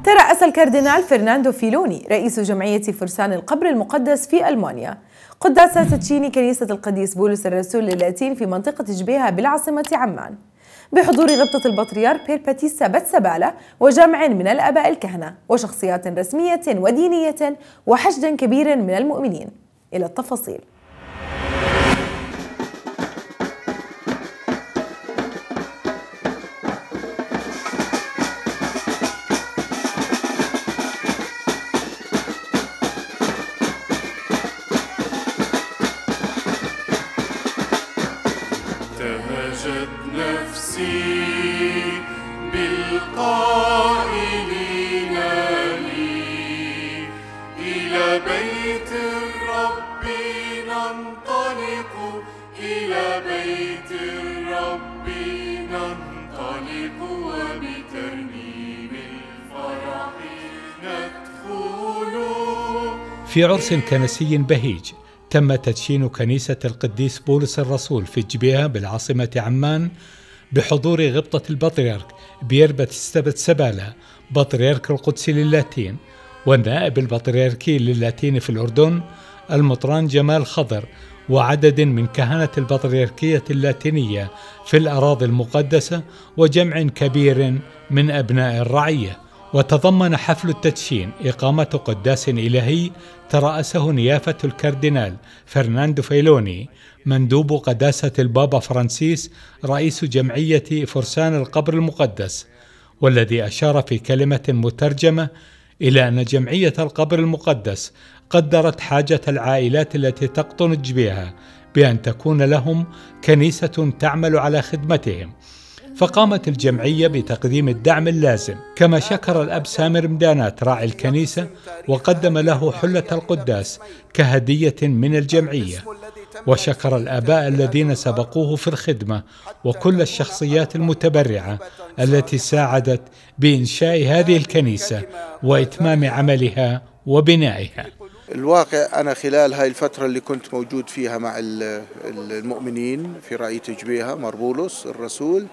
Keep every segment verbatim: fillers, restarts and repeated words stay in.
ترأس الكاردينال فرناندو فيلوني رئيس جمعية فرسان القبر المقدس في ألمانيا قداس تدشين كنيسة القديس بولس الرسول اللاتين في منطقة جبيها بالعاصمة عمان بحضور غبطة البطريرك بير باتيستا بتسبالة وجمع من الآباء الكهنة وشخصيات رسمية ودينية وحشد كبير من المؤمنين. إلى التفاصيل. تهجت نفسي بالقائلين لي إلى بيت الرب ننطلق إلى بيت الرب ننطلق وبترنيم الفرح ندخل. في عرس كنسي بهيج تم تدشين كنيسة القديس بولس الرسول في جبيها بالعاصمة عمان بحضور غبطة البطريرك بير باتيستا بتسبالة بطريرك القدس للاتين والنائب البطريركي للاتين في الأردن المطران جمال خضر وعدد من كهنة البطريركية اللاتينية في الأراضي المقدسة وجمع كبير من أبناء الرعية. وتضمن حفل التدشين إقامة قداس إلهي ترأسه نيافة الكاردينال فرناندو فيلوني مندوب قداسة البابا فرانسيس رئيس جمعية فرسان القبر المقدس، والذي أشار في كلمة مترجمة إلى أن جمعية القبر المقدس قدرت حاجة العائلات التي تقطن جبيها بأن تكون لهم كنيسة تعمل على خدمتهم، فقامت الجمعية بتقديم الدعم اللازم. كما شكر الأب سامر مدانات راعي الكنيسة وقدم له حلة القداس كهدية من الجمعية، وشكر الآباء الذين سبقوه في الخدمة وكل الشخصيات المتبرعة التي ساعدت بإنشاء هذه الكنيسة وإتمام عملها وبنائها. الواقع أنا خلال هاي الفترة اللي كنت موجود فيها مع المؤمنين في رعية جبيها مار بولس الرسول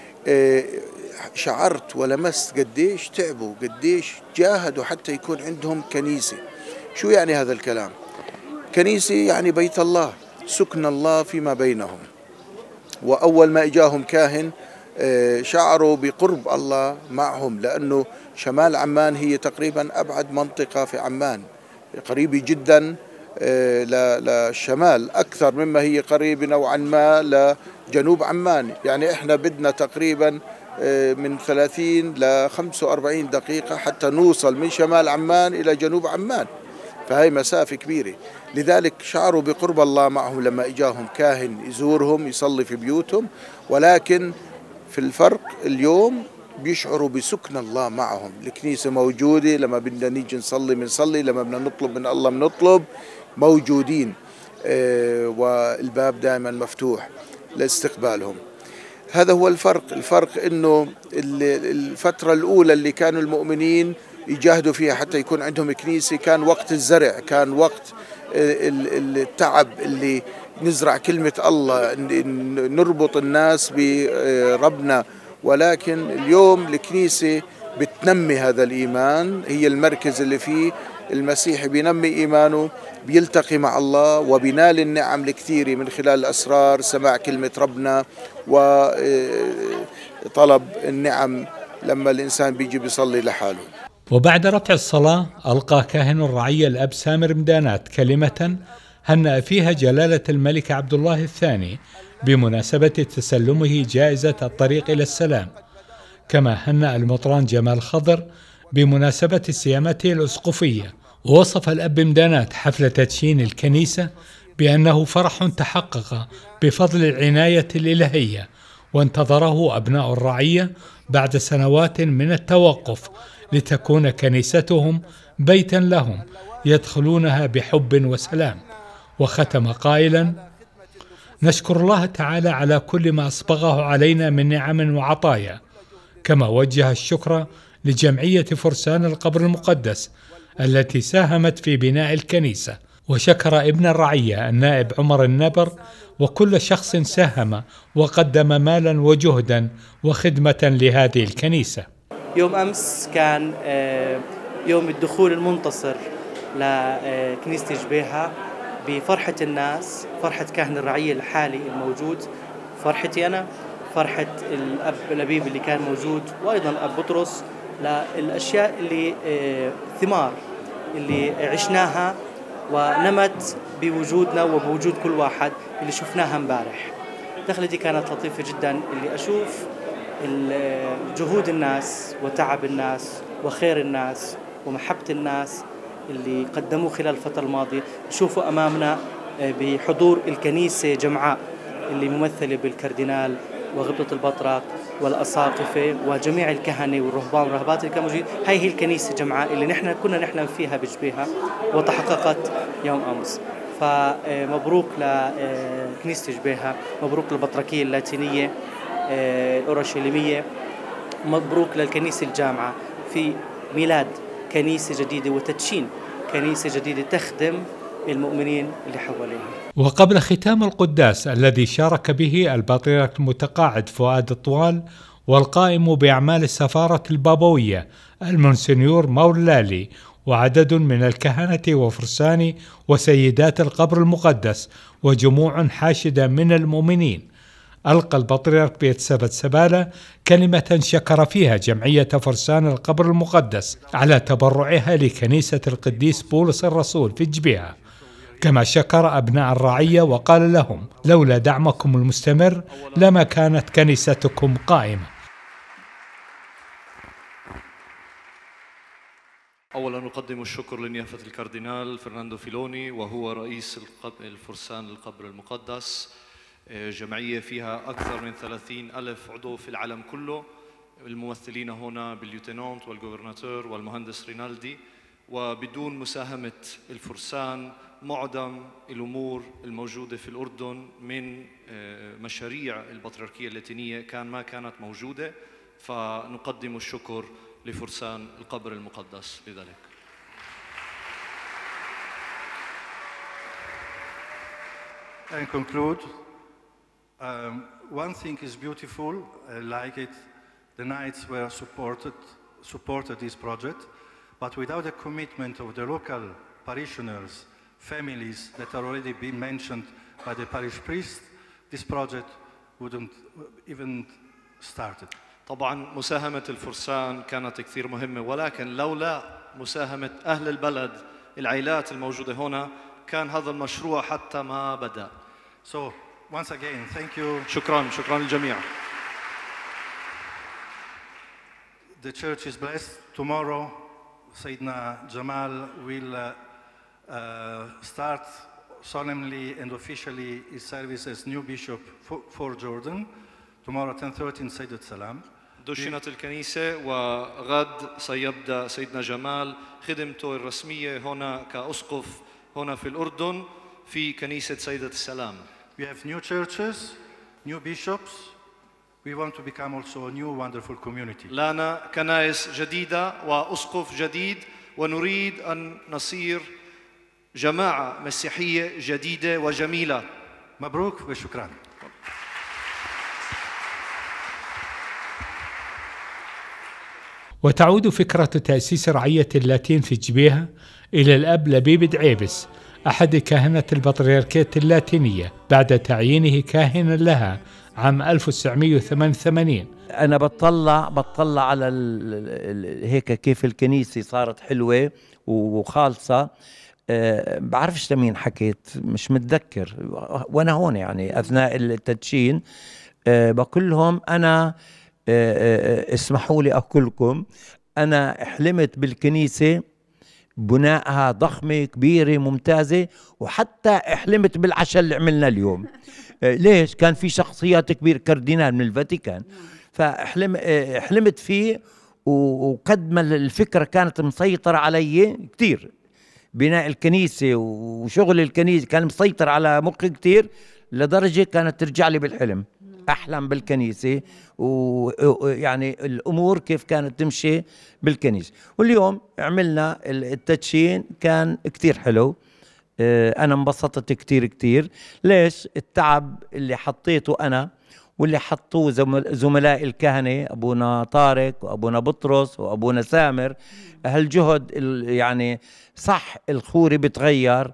شعرت ولمست قديش تعبوا قديش جاهدوا حتى يكون عندهم كنيسة. شو يعني هذا الكلام؟ كنيسة يعني بيت الله، سكن الله فيما بينهم. وأول ما إجاهم كاهن شعروا بقرب الله معهم، لأنه شمال عمان هي تقريبا أبعد منطقة في عمان، قريبة جدا للشمال أكثر مما هي قريبة نوعا ما لجنوب عمان. يعني إحنا بدنا تقريبا من ثلاثين ل خمسة وأربعين دقيقة حتى نوصل من شمال عمان إلى جنوب عمان، فهي مسافة كبيرة. لذلك شعروا بقرب الله معهم لما إجاهم كاهن يزورهم يصلي في بيوتهم، ولكن في الفرق اليوم بيشعروا بسكن الله معهم. الكنيسة موجودة، لما بدنا نيجي نصلي بنصلي، لما بدنا نطلب من الله بنطلب، موجودين آه والباب دائما مفتوح لاستقبالهم. هذا هو الفرق. الفرق انه الفترة الأولى اللي كانوا المؤمنين يجاهدوا فيها حتى يكون عندهم كنيسة كان وقت الزرع، كان وقت التعب اللي نزرع كلمة الله، نربط الناس بربنا. ولكن اليوم الكنيسة بتنمي هذا الإيمان، هي المركز اللي فيه المسيحي بينمي إيمانه، بيلتقي مع الله وبينال النعم الكثيرة من خلال الأسرار، سماع كلمة ربنا وطلب النعم لما الإنسان بيجي بيصلي لحاله. وبعد رفع الصلاة ألقى كاهن الرعية الأب سامر مدانات كلمة هنأ فيها جلالة الملك عبد الله الثاني بمناسبة تسلمه جائزة الطريق إلى السلام. كما هنأ المطران جمال خضر بمناسبة سيامته الأسقفية. ووصف الأب مدانات حفل تدشين الكنيسة بأنه فرح تحقق بفضل العناية الإلهية، وانتظره أبناء الرعية بعد سنوات من التوقف لتكون كنيستهم بيتا لهم يدخلونها بحب وسلام. وختم قائلا: نشكر الله تعالى على كل ما أسبغه علينا من نعم وعطايا. كما وجه الشكر لجمعية فرسان القبر المقدس التي ساهمت في بناء الكنيسة، وشكر ابن الرعية النائب عمر النبر وكل شخص ساهم وقدم مالا وجهدا وخدمة لهذه الكنيسة. يوم أمس كان يوم الدخول المنتصر لكنيسة جبيهة بفرحة الناس، فرحة كاهن الرعية الحالي الموجود، فرحتي أنا، فرحة الأب لبيب اللي كان موجود، وأيضا الأب بطرس، للأشياء اللي ثمار اللي عشناها ونمت بوجودنا وبوجود كل واحد اللي شفناها امبارح. دخلتي كانت لطيفة جدا، اللي أشوف جهود الناس وتعب الناس وخير الناس ومحبة الناس اللي قدموه خلال الفترة الماضية، نشوفوا أمامنا بحضور الكنيسة جمعاء اللي ممثلة بالكاردينال وغبطة البطرك والأساقفة وجميع الكهنة والرهبان والرهبات اللي كانوا موجودين. هاي هي الكنيسة جمعاء اللي نحن كنا نحلم فيها بجبيهة وتحققت يوم أمس. فمبروك لكنيسة جبيهة، مبروك للبطركية اللاتينية الأورشليمية، مبروك للكنيسة الجامعة في ميلاد كنيسة جديدة وتدشين كنيسة جديدة تخدم المؤمنين اللي حواليها. وقبل ختام القداس الذي شارك به البطريرك المتقاعد فؤاد الطوال والقائم بأعمال السفارة البابوية المونسنيور مولالي وعدد من الكهنة وفرسان وسيدات القبر المقدس وجموع حاشدة من المؤمنين، ألقى البطريرك بيتسبة سبالة كلمة شكر فيها جمعية فرسان القبر المقدس على تبرعها لكنيسة القديس بولس الرسول في جبيهة، كما شكر أبناء الرعية وقال لهم: لولا دعمكم المستمر لما كانت كنيستكم قائمة. أولا نقدم الشكر لنيافة الكاردينال فرناندو فيلوني وهو رئيس الفرسان القبر المقدس، جمعية فيها أكثر من ثلاثين ألف عضو في العالم كله، الممثلين هنا بالليوتينانت والغوفرناتور والمهندس رينالدي، وبدون مساهمة الفرسان معظم الأمور الموجودة في الأردن من مشاريع البطريركية اللاتينية كان ما كانت موجودة، فنقدم الشكر لفرسان القبر المقدس لذلك. And conclude, um, one thing is beautiful, I like it, the Knights were supported, supported this project, but without the commitment of the local parishioners, families that are already been mentioned by the parish priest, this project wouldn't even started. طبعا مساهمة الفرسان كانت كثير مهمة، ولكن لولا مساهمة أهل البلد العائلات الموجودة هنا كان هذا المشروع حتى ما بدأ. So once again, thank you. شكرا شكرا للجميع. The church is blessed. Tomorrow, Sayyidina Jamal will uh, uh, start solemnly and officially his service as new bishop for, for Jordan. Tomorrow ten thirty in Sayyid Salam. دشنت الكنيسة وغد سيبدأ سيدنا جمال خدمته الرسمية هنا كأسقف هنا في الأردن في كنيسة سيدة السلام. We have new churches, new bishops. We want to become also a new wonderful community. لنا كنائس جديدة وأسقف جديد، ونريد أن نصير جماعة مسيحية جديدة وجميلة. مبروك وشكرا. وتعود فكرة تأسيس رعية اللاتين في جبيهة إلى الأب لبيب دعيبس أحد كهنة البطريركية اللاتينية بعد تعيينه كاهنا لها عام ألف وتسعمئة وثمانية وثمانين. أنا بطلع بطلع على ال هيك كيف الكنيسة صارت حلوة وخالصة. أه بعرفش لمين حكيت، مش متذكر، وأنا هون يعني أثناء التدشين أه بقول لهم أنا أه أه اسمحوا لي أقول لكم أنا حلمت بالكنيسة بنائها ضخمة كبيرة ممتازة، وحتى حلمت بالعشاء اللي عملنا اليوم. ليش؟ كان في شخصيات كبيرة، كاردينال من الفاتيكان، فحلم حلمت فيه، وقد ما الفكرة كانت مسيطرة علي كتير، بناء الكنيسة وشغل الكنيسة كان مسيطر على مخي كتير، لدرجة كانت ترجع لي بالحلم أحلم بالكنيسة، ويعني الأمور كيف كانت تمشي بالكنيسة. واليوم عملنا التدشين كان كتير حلو، أنا انبسطت كتير كتير. ليش؟ التعب اللي حطيته أنا واللي حطوه زملاء الكهنة أبونا طارق وأبونا بطرس وأبونا سامر. هالجهد يعني صح، الخوري بتغير،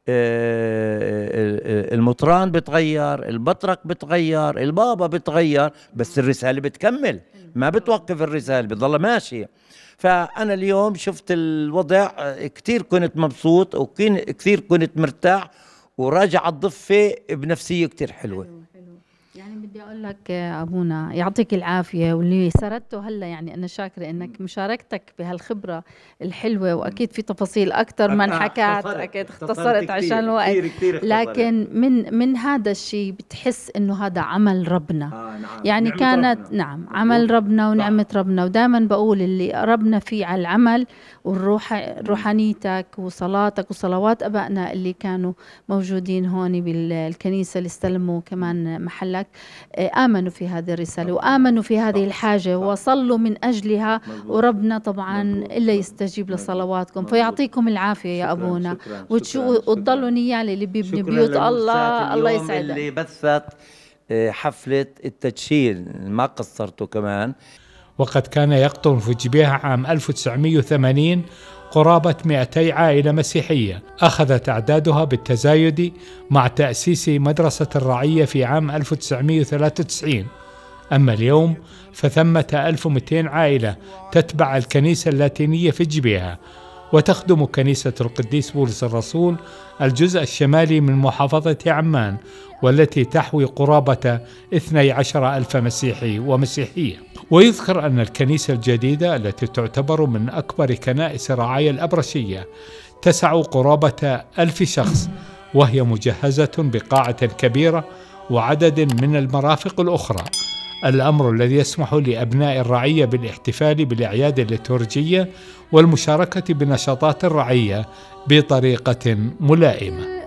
المطران بتغير، البطرك بتغير، البابا بتغير، بس الرسالة بتكمل، ما بتوقف الرسالة، بتضل ماشية. فأنا اليوم شفت الوضع كتير كنت مبسوط وكثير كنت مرتاح، وراجع الضفة بنفسية كتير حلوة. يعني بدي أقول لك أبونا يعطيك العافية، واللي سردته هلا يعني أنا شاكرة إنك مشاركتك بهالخبرة الحلوة، وأكيد في تفاصيل أكثر ما انحكت، أكيد اختصرت عشان الوقت، كتير كتير لكن من من هذا الشيء بتحس إنه هذا عمل ربنا. آه نعم. يعني نعمة كانت ربنا. نعم عمل ربنا ونعمة ربنا، ودائما بقول اللي ربنا فيه على العمل والروح، روحانيتك وصلاتك وصلوات أبائنا اللي كانوا موجودين هون بالكنيسة اللي استلموا كمان محلك، آمنوا في هذه الرسالة وآمنوا في هذه الحاجة وصلوا من أجلها، وربنا طبعا إلا يستجيب لصلواتكم. فيعطيكم العافية يا أبونا، وتضلوا نيال اللي بيبني بيوت الله، الله يسعدك. اللي بثت حفلة التدشين ما قصرته كمان. وقد كان يقطن في جبيهة عام ألف وتسعمئة وثمانين قرابة مئتي عائلة مسيحية، أخذت أعدادها بالتزايد مع تأسيس مدرسة الرعية في عام ألف وتسعمئة وثلاثة وتسعين. أما اليوم فثمة ألف ومئتين عائلة تتبع الكنيسة اللاتينية في جبيهة، وتخدم كنيسة القديس بولس الرسول الجزء الشمالي من محافظة عمان، والتي تحوي قرابة اثني عشر ألف مسيحي ومسيحية. ويذكر أن الكنيسة الجديدة التي تعتبر من أكبر كنائس رعايا الأبرشية تسع قرابة ألف شخص، وهي مجهزة بقاعة كبيرة وعدد من المرافق الأخرى، الأمر الذي يسمح لأبناء الرعية بالاحتفال بالأعياد الليتورجية والمشاركة بنشاطات الرعية بطريقة ملائمة.